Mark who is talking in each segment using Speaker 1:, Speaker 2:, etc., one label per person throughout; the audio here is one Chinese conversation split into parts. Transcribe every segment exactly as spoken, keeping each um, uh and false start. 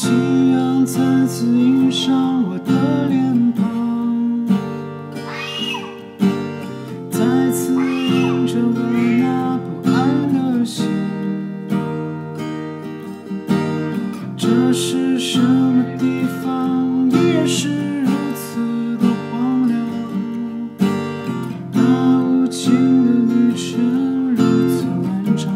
Speaker 1: 夕阳再次映上我的脸庞，再次映着我那不安的心。这是什么地方，依然是如此的荒凉。那无尽的旅程如此漫长，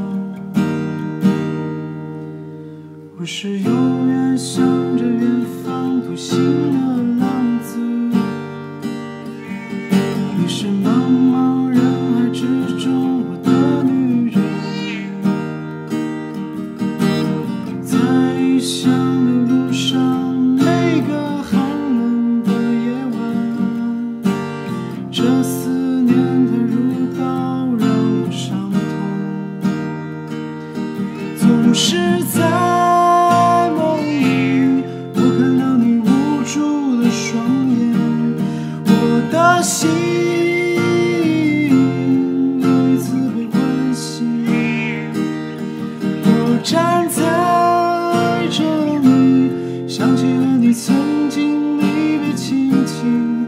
Speaker 1: 我是永远向着远方独行的浪子，你是茫茫人海之中我的女人。在异乡的路上，每个寒冷的夜晚，这思念它如刀让我伤痛，总是在梦里我看到你无助的双眼，我的心又一次被唤醒。我站在这里，想起了你曾经离别情景。